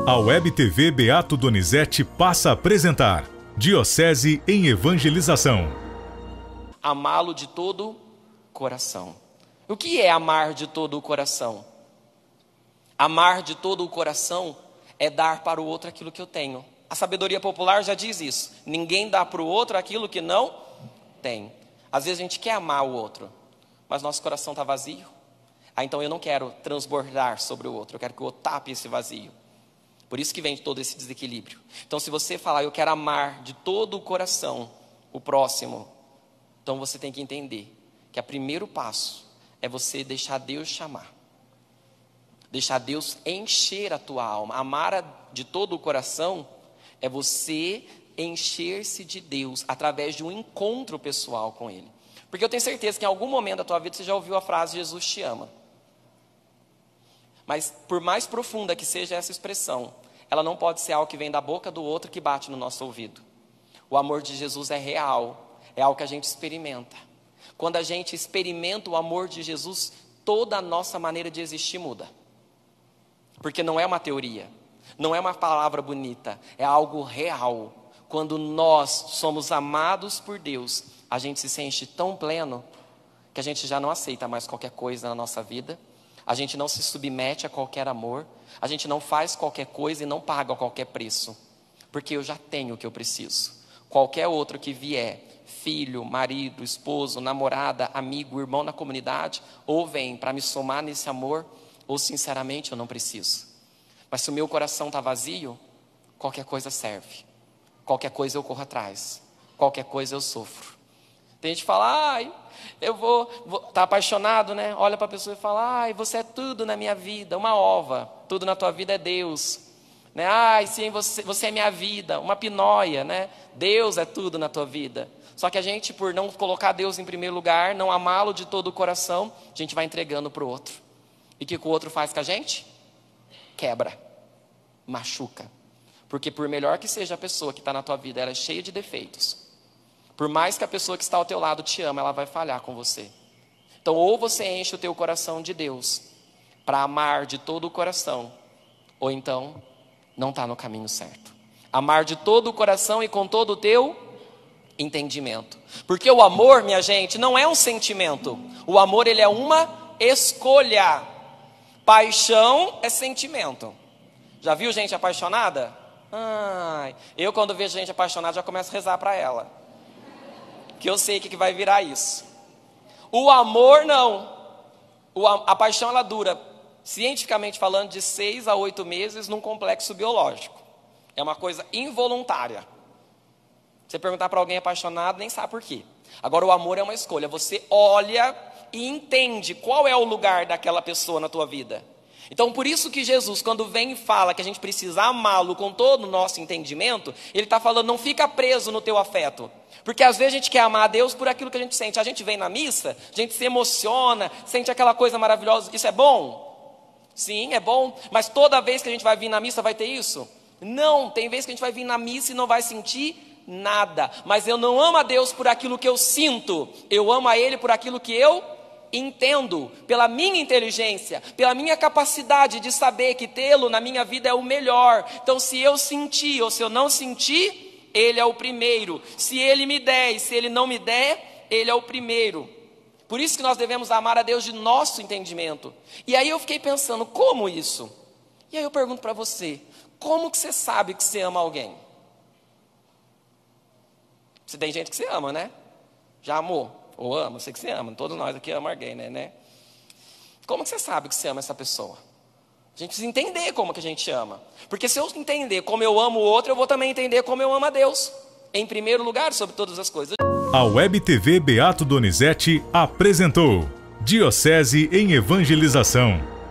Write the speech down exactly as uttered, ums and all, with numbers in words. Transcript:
A Web T V Beato Donizete passa a apresentar Diocese em Evangelização. Amá-lo de todo coração. O que é amar de todo o coração? Amar de todo o coração é dar para o outro aquilo que eu tenho. A sabedoria popular já diz isso. Ninguém dá para o outro aquilo que não tem. Às vezes a gente quer amar o outro, mas nosso coração está vazio. Ah, então eu não quero transbordar sobre o outro, eu quero que o outro tape esse vazio. Por isso que vem todo esse desequilíbrio. Então se você falar, eu quero amar de todo o coração o próximo, então você tem que entender que o primeiro passo é você deixar Deus chamar. Deixar Deus encher a tua alma. Amar de todo o coração é você encher-se de Deus através de um encontro pessoal com Ele. Porque eu tenho certeza que em algum momento da tua vida você já ouviu a frase Jesus te ama. Mas por mais profunda que seja essa expressão, ela não pode ser algo que vem da boca do outro que bate no nosso ouvido. O amor de Jesus é real, é algo que a gente experimenta. Quando a gente experimenta o amor de Jesus, toda a nossa maneira de existir muda. Porque não é uma teoria, não é uma palavra bonita, é algo real. Quando nós somos amados por Deus, a gente se sente tão pleno que a gente já não aceita mais qualquer coisa na nossa vida. A gente não se submete a qualquer amor. A gente não faz qualquer coisa e não paga qualquer preço. Porque eu já tenho o que eu preciso. Qualquer outro que vier, filho, marido, esposo, namorada, amigo, irmão na comunidade, ou vem para me somar nesse amor, ou sinceramente eu não preciso. Mas se o meu coração está vazio, qualquer coisa serve. Qualquer coisa eu corro atrás. Qualquer coisa eu sofro. Tem gente que fala, ai, eu vou, vou tá apaixonado, né? Olha para a pessoa e fala, ai, você é tudo na minha vida, uma ova, tudo na tua vida é Deus, né? Ai, sim, você, você é minha vida, uma pinóia, né? Deus é tudo na tua vida. Só que a gente, por não colocar Deus em primeiro lugar, não amá-lo de todo o coração, a gente vai entregando para o outro. E o que, que o outro faz com a gente? Quebra, machuca. Porque por melhor que seja a pessoa que está na tua vida, ela é cheia de defeitos. Por mais que a pessoa que está ao teu lado te ama, ela vai falhar com você. Então ou você enche o teu coração de Deus para amar de todo o coração, ou então não está no caminho certo. Amar de todo o coração e com todo o teu entendimento. Porque o amor, minha gente, não é um sentimento. O amor, ele é uma escolha. Paixão é sentimento. Já viu gente apaixonada? Ai, eu quando vejo gente apaixonada já começo a rezar para ela. Que eu sei que, que vai virar isso. O amor não. O, a paixão ela dura, cientificamente falando, de seis a oito meses num complexo biológico. É uma coisa involuntária. Você perguntar para alguém apaixonado, nem sabe por quê. Agora o amor é uma escolha. Você olha e entende qual é o lugar daquela pessoa na tua vida. Então por isso que Jesus, quando vem e fala que a gente precisa amá-lo com todo o nosso entendimento, ele está falando, não fica preso no teu afeto. Porque às vezes a gente quer amar a Deus por aquilo que a gente sente. A gente vem na missa, a gente se emociona, sente aquela coisa maravilhosa. Isso é bom? Sim, é bom. Mas toda vez que a gente vai vir na missa vai ter isso? Não, tem vezes que a gente vai vir na missa e não vai sentir nada. Mas eu não amo a Deus por aquilo que eu sinto. Eu amo a Ele por aquilo que eu entendo, pela minha inteligência, pela minha capacidade de saber que tê-lo na minha vida é o melhor. Então se eu sentir ou se eu não sentir, Ele é o primeiro. Se Ele me der e se Ele não me der, Ele é o primeiro. Por isso que nós devemos amar a Deus de nosso entendimento. E aí eu fiquei pensando, como isso? E aí eu pergunto para você, como que você sabe que você ama alguém? Você tem gente que você ama, né? Já amou? Ou ama, eu sei que você ama, todos nós aqui amamos alguém, né, né? Como que você sabe que você ama essa pessoa? A gente precisa entender como que a gente ama. Porque se eu entender como eu amo o outro, eu vou também entender como eu amo a Deus. Em primeiro lugar, sobre todas as coisas. A Web T V Beato Donizete apresentou Diocese em Evangelização.